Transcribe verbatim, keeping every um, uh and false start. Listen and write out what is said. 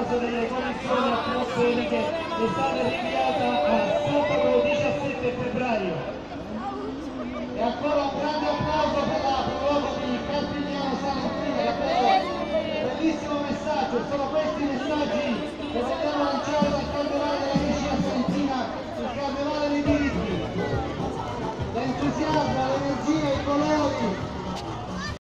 causa delle condizioni atmosferiche è stata rinviata a sabato diciassette febbraio. E ancora un grande applauso per la prologo di Campigliano Salentina, davvero bellissimo messaggio. Sono questi i messaggi che vogliamo lanciare dal Carnevale della Medicina Salentina, il Carnevale dei diritti. L'entusiasmo, l'energia, i colori